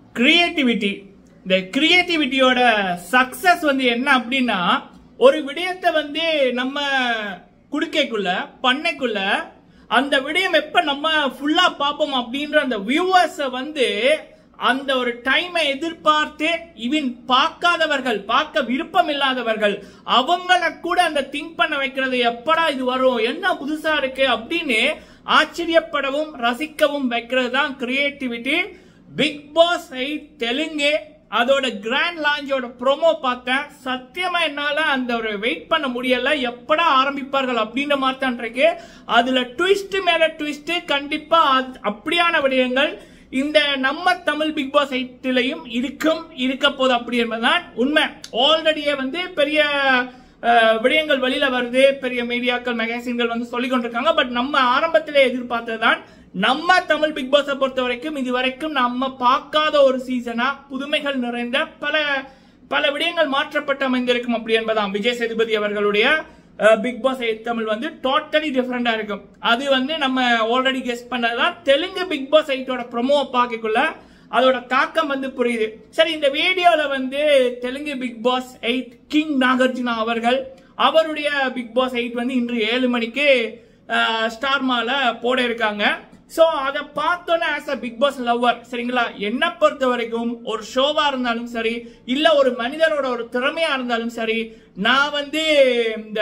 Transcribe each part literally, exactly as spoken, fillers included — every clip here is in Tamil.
கிரியேட்டிவிட்டி. இந்த கிரியேட்டிவிட்டியோட சக்சஸ் வந்து என்ன அப்படின்னா, ஒரு விடயத்தை வந்து நம்ம குடுக்கைக்குள்ள பண்ணைக்குள்ள அந்த விடயம் எப்ப நம்ம ஃபுல்லா பார்ப்போம் அப்படின்ற அந்த வியூவர்ஸ் வந்து அந்த ஒரு டைமை எதிர்பார்த்து இவன் பார்க்காதவர்கள், பார்க்க விருப்பம் இல்லாதவர்கள், அவங்கள கூட அந்த திங்க் பண்ண வைக்கிறது, எப்படா இது வரும், என்ன புதுசா இருக்கு அப்படின்னு ஆச்சரியப்படவும் ரசிக்கவும் வைக்கிறது தான் creativity. Bigg pass eight Telugu அதோட கிராண்ட் லான்ச்சோட ப்ரோமோ பார்த்தேன். சத்தியமா என்னால அந்த ஒரு வெயிட் பண்ண முடியல, எப்படா ஆரம்பிப்பார்கள் அப்படின்ற மாதிரி தான் இருக்கு. அதுல ட்விஸ்ட் மேல ட்விஸ்ட், கண்டிப்பா அப்படியான விடயங்கள் இந்த நம்ம தமிழ் பிக் பாஸ் எயிட்லயும் இருக்கும், இருக்க போது அப்படி என்பதுதான் உண்மை. ஆல்ரெடியே வந்து பெரிய விடயங்கள் வெளியில வருது, பெரிய மீடியாக்கள் மேகசின்கள் வந்து சொல்லிக் கொண்டிருக்காங்க. பட் நம்ம ஆரம்பத்திலே எதிர்பார்த்ததுதான் நம்ம தமிழ் பிக் பாஸை பொறுத்த வரைக்கும் இதுவரைக்கும் நம்ம பார்க்காத ஒரு சீசனா புதுமைகள் நிறைந்த பல பல விடயங்கள் மாற்றப்பட்டு அமைந்திருக்கும் அப்படி என்பதான். விஜய் சேதுபதி அவர்களுடைய பிக் பாஸ் எயிட் தமிழ் வந்து டோட்டலி டிஃபரெண்டா இருக்கும். அது வந்து நம்ம ஆல்ரெடி கெஸ் பண்ணதுதான். தெலுங்கு பிக் பாஸ் எயிட்டோட ப்ரோமோ பார்க்கக்குள்ள அதோட தாக்கம் வந்து புரியுது. சரி, இந்த வீடியோல வந்து Telugu Bigg pass eight king Nagarjuna அவர்கள் அவருடைய பிக் பாஸ் எயிட் வந்து இன்று ஏழு மணிக்கு ஸ்டார் மால போட இருக்காங்க. சோ அதை பார்த்தோன்னே as a Bigg Boss lover, சரிங்களா, என்ன பொறுத்த வரைக்கும் ஒரு ஷோவா இருந்தாலும் சரி, இல்ல ஒரு மனிதரோட ஒரு திறமையா இருந்தாலும் சரி, நான் வந்து இந்த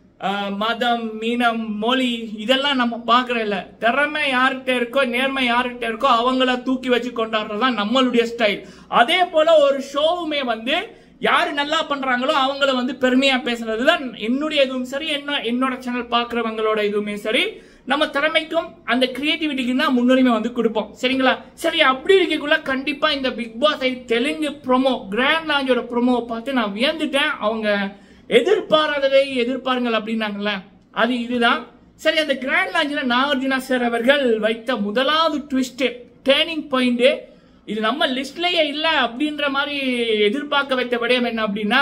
மதம், மீனம், மொழி இதெல்லாம் நம்ம பாக்குற இல்ல. திறமை யார்கிட்ட இருக்கோ, நேர்மை யார்கிட்ட இருக்கோ அவங்கள தூக்கி வச்சு கொண்டாடுறதுதான் நம்மளுடைய ஸ்டைல். அதே போல ஒரு ஷோவுமே வந்து யாரு நல்லா பண்றாங்களோ அவங்கள வந்து பெருமையா பேசுறதுதான் என்னுடைய இதுவும் சரி, என்ன என்னோட சேனல் பாக்குறவங்களோட இதுவுமே சரி. நம்ம திறமைக்கும் அந்த கிரியேட்டிவிட்டிக்கு தான் முன்னுரிமை வந்து கொடுப்போம், சரிங்களா. சரி, அப்படி இருக்கக்குள்ள கண்டிப்பா இந்த Bigg Boss Telugu promo grand லான்ச்சோட ப்ரோமோவை பார்த்து நான் வியந்துட்டேன். அவங்க எதிர்பாராததை எதிர்பாருங்கள் அப்படின்னாங்கல்ல, அது இதுதான். சரி, அந்த கிராண்ட் லான்ச்ல நாகார்ஜுனா சார் அவர்கள் வைத்த முதலாவது ட்விஸ்ட், டேர்னிங் பாயிண்ட், இது நம்ம லிஸ்ட்லயே இல்ல அப்படின்ற மாதிரி எதிர்பார்க்க வைத்த விடயம் என்ன அப்படின்னா,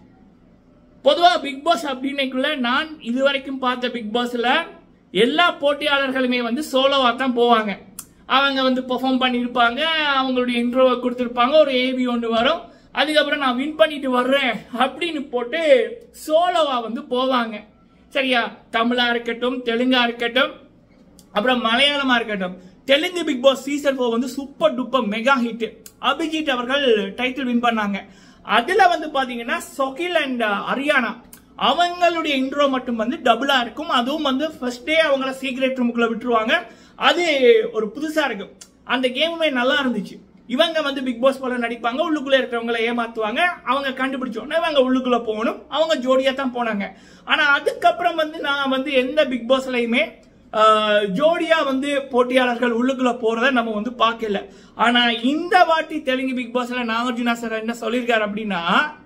பொதுவா பிக் பாஸ் அப்படின்னுக்குள்ள நான் இதுவரைக்கும் பார்த்த பிக் பாஸ்ல எல்லா போட்டியாளர்களுமே வந்து சோலோவா தான் போவாங்க. அவங்க வந்து பெர்ஃபார்ம் பண்ணியிருப்பாங்க, அவங்களுடைய இன்ட்ரோவை கொடுத்துருப்பாங்க, ஒரு ஏவி ஒன்று வரும், அதுக்கப்புறம் நான் வின் பண்ணிட்டு வர்றேன் அப்படின்னு போட்டு சோலோவா வந்து போவாங்க. சரியா, தமிழா இருக்கட்டும், தெலுங்கா இருக்கட்டும், அப்புறம் மலையாளமா இருக்கட்டும். Telugu Bigg Boss season four வந்து super duper mega hit. Abhijeet அவர்கள் டைட்டில் வின் பண்ணாங்க. அதுல வந்து பாத்தீங்கன்னா சொகில் அண்ட் ஹரியானா அவங்களுடைய இன்ட்ரோ மட்டும் வந்து டபுளா இருக்கும். அதுவும் வந்து ஃபர்ஸ்ட் டே அவங்கள சீக்ரெட் ரூமுக்குள்ள விட்டுருவாங்க. அது ஒரு புதுசா இருக்கும். அந்த கேமுமே நல்லா இருந்துச்சு. இவங்க வந்து பிக் பாஸ் போல நடிப்பாங்க, உள்ளுக்குள்ள இருக்கிறவங்களை ஏமாத்துவாங்க, அவங்க கண்டுபிடிச்சோன்னா இவங்க உள்ளுக்குள்ள போகணும், அவங்க ஜோடியா தான் போனாங்க. ஆனா அதுக்கப்புறம் வந்து நான் வந்து எந்த பிக் பாஸ்லயுமே ஜோடியா வந்து போட்டியாளர்கள் உள்ளுக்குள்ள போறத நம்ம வந்து பார்க்கல. ஆனா இந்த வாட்டி தெலுங்கு பிக் பாஸ்ல நாகார்ஜுனா சார் என்ன சொல்லியிருக்காரு அப்படின்னா,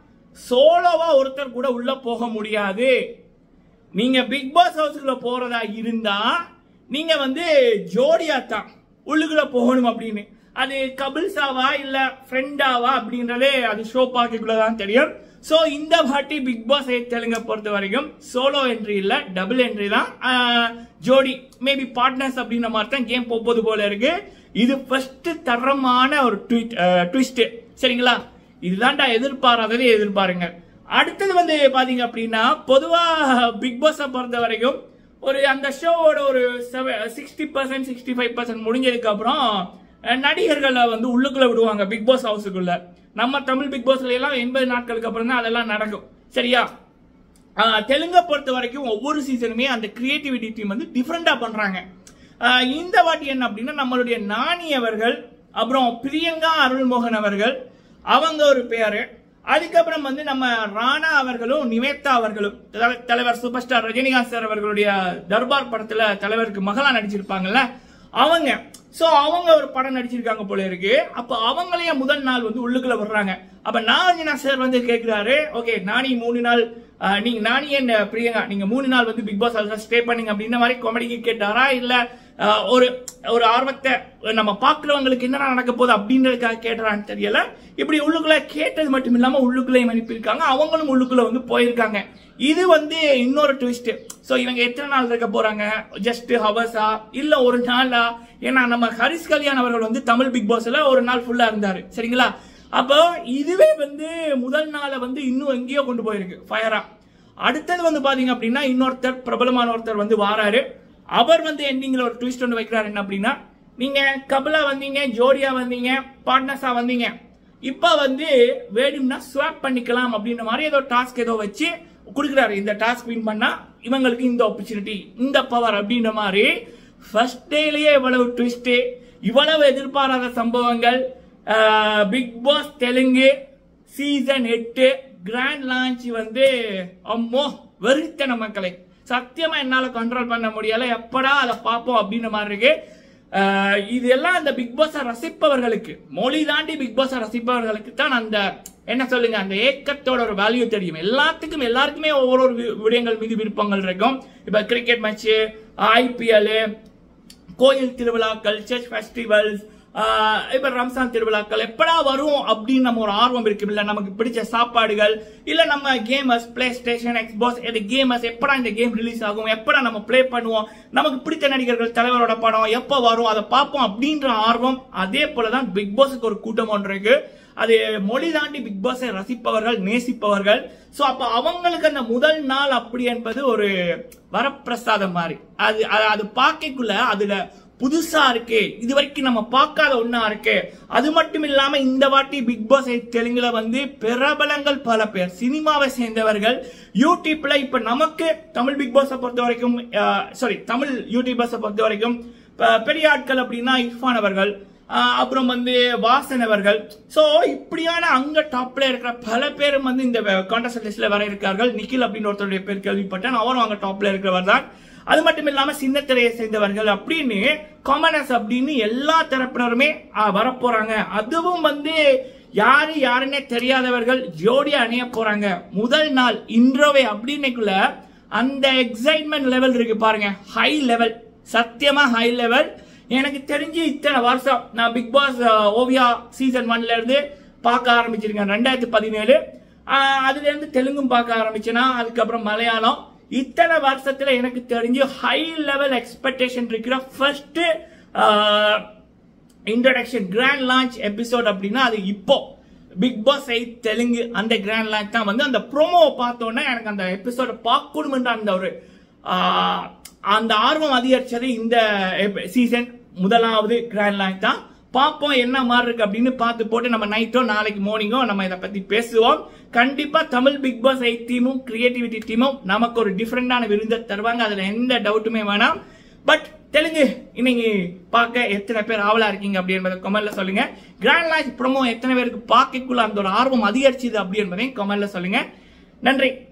சோலோவா ஒருத்தர் கூட உள்ள போக முடியாது. நீங்க பிக் பாஸ் ஹவுஸ்க்குள்ள போறதா இருந்தா நீங்க வந்து ஜோடியா தான் உள்ளுக்குள்ள போகணும் அப்படின்னு. அது கபிள்ஸாவா இல்ல ஃப்ரெண்டாவா அப்படின்றதே அது ஷோ பார்க்கக்குள்ளதான் தெரியும். சோ இந்த வாட்டி பிக் பாஸ் தெலுங்க பொறுத்த வரைக்கும் சோலோ என்ட்ரி இல்ல, டபுள் என்ட்ரி தான், ஜோடி மேபி பார்ட்னர்ஸ் அப்படின்ற மாதிரி தான் கேம் போகுது போல இருக்கு. இது ஃபர்ஸ்ட் தரமான ஒரு ட்விஸ்ட், சரிங்களா. இதுதான்டா எதிர்பாராததே எதிர்பாருங்க. அடுத்தது வந்து பாத்தீங்க அப்படின்னா, பொதுவா பிக் பாஸ் பொறுத்த வரைக்கும் ஒரு அந்த ஷோவோட ஒரு sixty percent sixty five percent முடிஞ்சதுக்கு அப்புறம் நடிகர்களை வந்து உள்ளுக்குள்ள விடுவாங்க பிக் பாஸ் ஹவுஸுக்குள்ள. நம்ம தமிழ் பிக் பாஸ்ல எல்லாம் எண்பது நாட்களுக்கு அப்புறம் தான் அதெல்லாம் நடக்கும், சரியா. தெலுங்க பொறுத்த வரைக்கும் ஒவ்வொரு சீசனுமே அந்த கிரியேட்டிவிட்டி டீம் வந்து டிஃப்ரெண்டா பண்றாங்க. இந்த வாட்டி என்ன அப்படின்னா, நம்மளுடைய நானி அவர்கள், அப்புறம் பிரியங்கா அருள்மோகன் அவர்கள், அவங்க ஒரு பேரு, அதுக்கப்புறம் வந்து நம்ம ராணா அவர்களும் நிவேதா அவர்களும், தலைவர் சூப்பர் ஸ்டார் ரஜினிகாந்த் சார் அவர்களுடைய தர்பார் படத்துல தலைவருக்கு மகளா நடிச்சிருப்பாங்கல்ல அவங்க. சோ அவங்க ஒரு படம் நடிச்சிருக்காங்க போல இருக்கு. அப்ப அவங்களையே முதல் நாள் வந்து உள்ளுக்குள்ள வர்றாங்க. அப்ப நாகார்ஜுனா சார் வந்து கேட்கிறாரு, ஓகே நானி மூணு நாள் நீங்க நானி அண்ட் பிரியங்கா நீங்க மூணு நாள் வந்து பிக் பாஸ் ஹவுஸ்ல ஸ்டே பண்ணீங்க அப்படின்ற மாதிரி காமெடிக்கு கேட்டாரா, இல்ல ஒரு ஒரு ஆர்வத்தை நம்ம பாக்குறவங்களுக்கு என்ன நடக்க போகுது அப்படின்றதுக்காக கேட்டாரான்னு தெரியல. இப்படி உள்ளுக்குள்ள கேட்டது மட்டும் இல்லாம உள்ளுக்குள்ளே அனுப்பியிருக்காங்க, அவங்களும் உள்ளுக்குள்ள வந்து போயிருக்காங்க. இது வந்து இன்னொரு ட்விஸ்ட். சோ இவங்க எத்தனை நாள் இருக்க போறாங்க, ஜஸ்ட் ஹவர்ஸா இல்ல ஒரு நாளா? ஏன்னா நம்ம நம்ம ஹரிஷ் கல்யாண் அவர்கள் வந்து தமிழ் பிக் பாஸ்ல ஒரு நாள் ஃபுல்லா இருந்தாரு சரிங்களா. அப்போ இதுவே வந்து முதல் நாளை வந்து இன்னும் எங்கேயோ கொண்டு போயிருக்கு ஃபயரா. அடுத்தது வந்து பாத்தீங்க அப்படின்னா இன்னொருத்தர் பிரபலமான ஒருத்தர் வந்து வாராரு. அவர் வந்து எண்டிங்ல ஒரு ட்விஸ்ட் ஒன்று வைக்கிறாரு. என்ன அப்படின்னா, நீங்க கபிலா வந்தீங்க, ஜோடியா வந்தீங்க, பார்ட்னர்ஸா வந்தீங்க, இப்ப வந்து வேணும்னா ஸ்வாப் பண்ணிக்கலாம் அப்படின்ற மாதிரி ஏதோ டாஸ்க் ஏதோ வச்சு கொடுக்குறாரு. இந்த டாஸ்க் வின் பண்ணா இவங்களுக்கு இந்த ஆப்பர்ச்சுனிட்டி, இந்த பவர் அப்படின்ற மாதிரி ஃபர்ஸ்ட் டேலயே இவ்வளவு ட்விஸ்ட், இவ்வளவு எதிர்பாராத சம்பவங்கள். பிக் பாஸ் தெலுங்கு சீசன் எட்டு கிராண்ட் லான்ச் வந்து அம்மோ வெறித்தன மக்களை சத்தியமா என்னால கண்ட்ரோல் பண்ண முடியல. எப்படா அதை பார்ப்போம் அப்படின்ற மாதிரி இருக்கு. இது எல்லாம் அந்த பிக் பாஸ் ரசிப்பவர்களுக்கு, மொழி தாண்டி பிக் பாஸ் ரசிப்பவர்களுக்கு தான் அந்த என்ன சொல்லுங்க அந்த ஏக்கத்தோட ஒரு வேல்யூ தெரியும். எல்லாத்துக்கும் எல்லாருக்குமே ஒவ்வொரு விடயங்கள் மீது விருப்பங்கள் இருக்கும். இப்ப கிரிக்கெட் மேட்ச், ஐபிஎல், கோயில் திருவிழாக்கள், சர்ச் ஃபெஸ்டிவல்ஸ், இப்ப ரம்சான் திருவிழாக்கள் எப்படா வரும் அப்படின்னு நம்ம ஒரு ஆர்வம் இருக்கு. இல்ல நமக்கு பிடிச்ச சாப்பாடுகள், இல்ல நம்ம gamers, PlayStation, Xbox, gamers எப்படா இந்த கேம் ரிலீஸ் ஆகும், எப்படா நம்ம பிளே பண்ணுவோம், நமக்கு பிடித்த நடிகர்கள் தலைவரோட படம் எப்ப வரும் அதை பார்ப்போம் அப்படின்ற ஆர்வம். அதே போலதான் பிக் பாஸுக்கு ஒரு கூட்டம் ஒன்று இருக்கு. அது மொழி தாண்டி பிக் பாஸை ரசிப்பவர்கள், நேசிப்பவர்கள். சோ அப்ப அவங்களுக்கு அந்த முதல் நாள் அப்படி என்பது ஒரு வரப்பிரசாதம் மாதிரி. அது அது பார்க்கக்குள்ள அதுல புதுசா இருக்கு, இது வரைக்கும் நம்ம பார்க்காத ஒண்ணா இருக்கு. அது மட்டும் இல்லாம இந்த வாட்டி பிக் பாஸ் தெலுங்குல வந்து பிரபலங்கள் பல பேர், சினிமாவை சேர்ந்தவர்கள், யூடியூப்ல இப்ப நமக்கு தமிழ் பிக் பாஸை பொறுத்த வரைக்கும், சாரி தமிழ் யூடியூபர்ஸை பொறுத்த வரைக்கும் பெரிய ஆட்கள் அப்படின்னா இர்ஃபான் அவர்கள், அப்புறம் வந்து வாசன் அவர்கள். சோ இப்படியான அங்க டாப்ல இருக்கிற பல பேரும் வந்து இந்த கான்டெஸ்ட் லிஸ்ட்ல வர இருக்கார்கள். நிக்கில் அப்படின்னு ஒருத்தருடைய பேர் கேள்விப்பட்டேன், அவரும் அங்க டாப்ல இருக்கிறவர் தான். அது மட்டும் இல்லாம சின்ன திரையை சேர்ந்தவர்கள் அப்படின்னு காமனர்ஸ் அப்படின்னு எல்லா தரப்பினருமே வரப்போறாங்க. அதுவும் வந்து யாரு யாருன்னே தெரியாதவர்கள் ஜோடியா அணிய போறாங்க. முதல் நாள் இன்றோவே அப்படின்னுக்குள்ள அந்த எக்ஸைட்மெண்ட் லெவல் இருக்கு பாருங்க, ஹை லெவல், சத்தியமா ஹை லெவல். எனக்கு தெரிஞ்சு இத்தனை வருஷம் நான் பிக் பாஸ் ஓவியா சீசன் ஒன்ல இருந்து பார்க்க ஆரம்பிச்சிருக்கேன் ரெண்டாயிரத்தி பதினேழு. அதுல இருந்து தெலுங்கும் பார்க்க ஆரம்பிச்சேன்னா, அதுக்கப்புறம் மலையாளம். இத்தனை வருஷத்துல எனக்கு தெரிஞ்சு ஹை லெவல் எக்ஸ்பெக்டேஷன் இருக்கிற first introduction grand launch episode அப்படின்னா அது இப்போ பிக் பாஸ் எயிட் தெலுங்கு அந்த கிராண்ட் லான்ச் தான். வந்து அந்த ப்ரோமோவை பார்த்தோன்னா எனக்கு அந்த எபிசோட பார்க்கணும்ன்ற அந்த ஒரு அந்த ஆர்வம் அதிகரிச்சது இந்த சீசன் முதலாவது கிராண்ட் லான்ச் தான். பார்ப்போம் என்ன மாதிரி இருக்கு அப்படின்னு பார்த்து போட்டு நம்ம நைட்டோ நாளைக்கு மார்னிங்கோ நம்ம இதை பத்தி பேசுவோம். கண்டிப்பா தமிழ் பிக் பாஸ் எயிட் டீமும் கிரியேட்டிவிட்டி டீமும் நமக்கு ஒரு டிஃபரெண்டான விருந்தை தருவாங்க, அதுல எந்த டவுட்டுமே வேணாம். பட் தெலுங்கு இன்னைக்கு பார்க்க எத்தனை பேர் ஆவலா இருக்கீங்க அப்படி என்பதை கமெண்ட்ல சொல்லுங்க. கிராண்ட் லான்ச் ப்ரோமோ எத்தனை பேருக்கு பார்க்கக்குள்ள அந்த ஒரு ஆர்வம் அதிகரிச்சுது அப்படி என்பதையும் கமெண்ட்ல சொல்லுங்க. நன்றி.